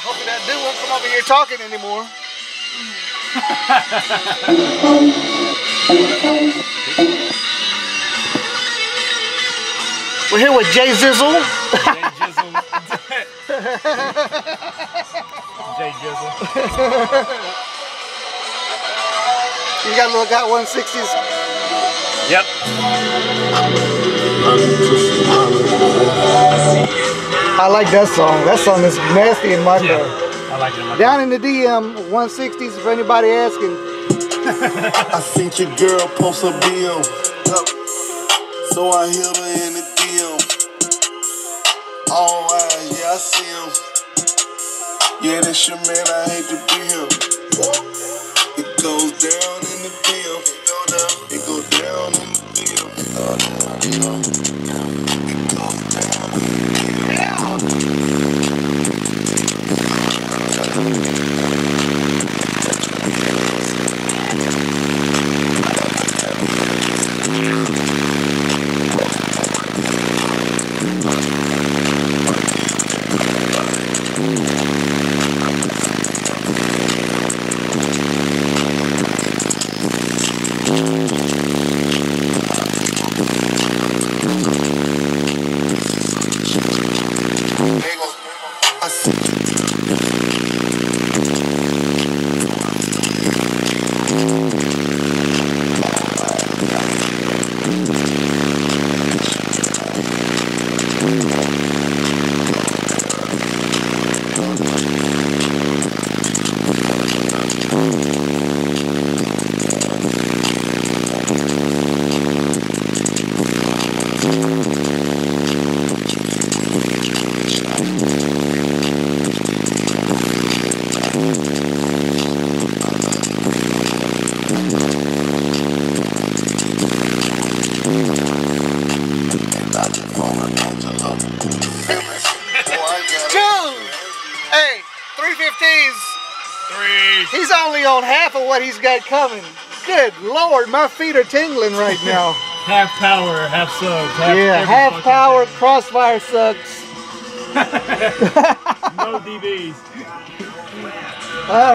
Hopefully that dude won't come over here talking anymore. We're here with Jay Zizzle. Jay Jizzle. You got a little Got 160s. Yep. I like that song. That song is nasty in my car. I like it. Down in the DM 160s for anybody asking. I seen your girl post a bill, so I hit her in the DM. All right, yeah, I see him. Yeah, that's your man, I hate to be him. It goes down in the DM. It goes down in the DM. It goes down in the Hey, 315s. He's only on half of what he's got coming. Good Lord, my feet are tingling right now. Half power, half subs. Half power, Crossfire sucks. No DVs.